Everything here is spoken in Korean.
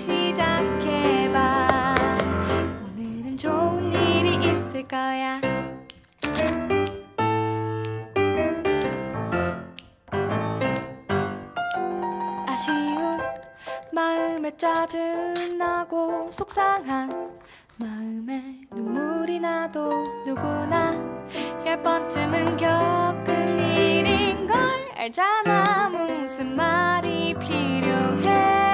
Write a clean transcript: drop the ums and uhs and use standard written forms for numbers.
시작해봐. 오늘은 좋은 일이 있을 거야. 아쉬운 마음에 짜증나고 속상한 마음에 눈물이 나도 누구나 10번쯤은 겪을 일인 걸 알잖아. 무슨 말이 필요해.